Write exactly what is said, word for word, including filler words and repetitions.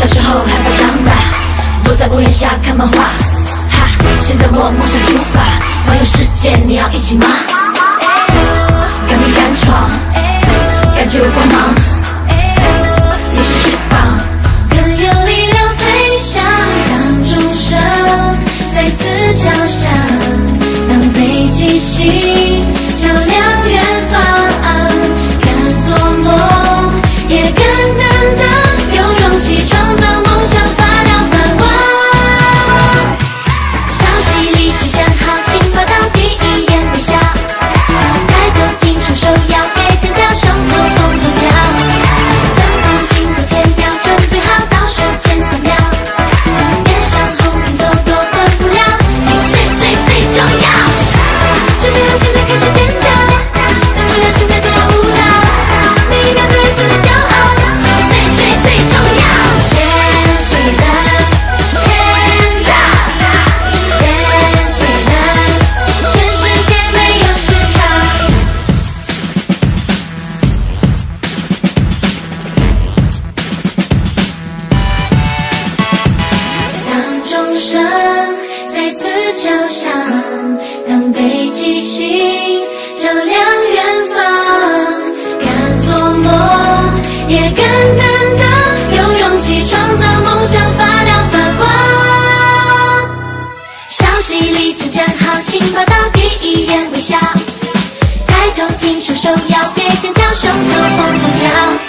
时候害怕长大，躲在屋檐下看漫画。哈，现在我梦想出发，环游世界，你要一起吗？敢拼敢闯，感觉有光芒，你是翅膀，更有力量飞翔，让钟声再次敲响，当北极星照亮远方，敢做梦，也敢担当，有勇气创造梦想，发亮发光。稍息立正站好，请报到第一眼微笑，抬头挺出手要别尖叫，胸口砰砰跳。灯光经过前要准备好，倒数前三秒，脸上红红痘痘断不了，你最最最重要。准备好，现在开始尖叫，大不了现在就要舞蹈，每一秒都有值得骄傲，最最最重要。Dance with us, hands up, dance with us， 全世界没有市场。当钟声再次敲响，当北极星照亮远方，敢做梦，也敢担当，有勇气创造梦想，发亮发光。稍息立正站好，请报到第一眼微笑，抬头挺出手要别尖叫，胸口砰砰跳。